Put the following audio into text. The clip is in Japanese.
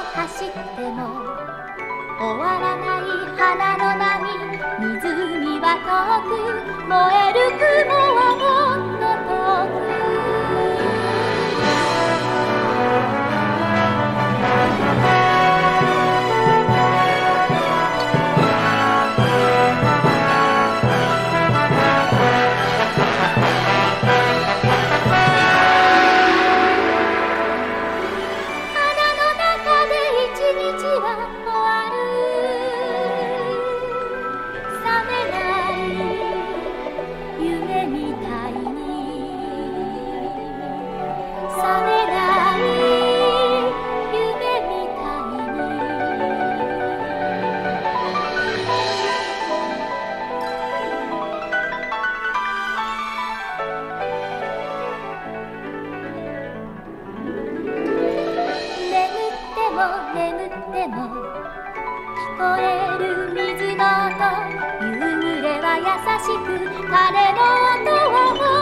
走っても終わらない花の波、湖は遠く、燃える雲はもっと遠く。眠っても聞こえる水の音、夕暮れは優しく、鐘の音はもう